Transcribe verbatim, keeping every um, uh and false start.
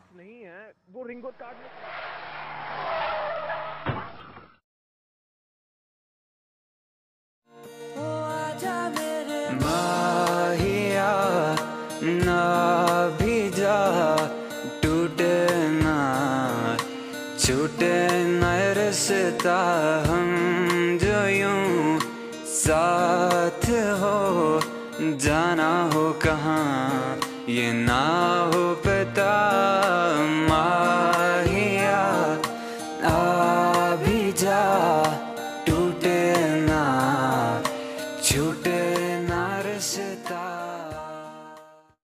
नहीं है वो रिंगो कार्ड में। माहिया ना भी जा, टूटे ना छूटे न रिश्ता, हम जो यूं साथ हो, जाना हो कहाँ ये ना हो